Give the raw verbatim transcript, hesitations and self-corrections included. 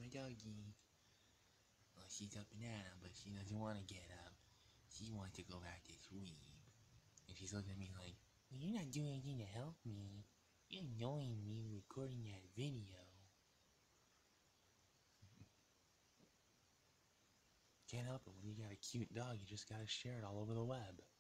my doggy. Well, she's up and at him, but she doesn't want to get up. She wants to go back to sleep. And she's looking at me like, well, you're not doing anything to help me. You're annoying me recording that video. Can't help it. When you got a cute dog, you just gotta share it all over the web.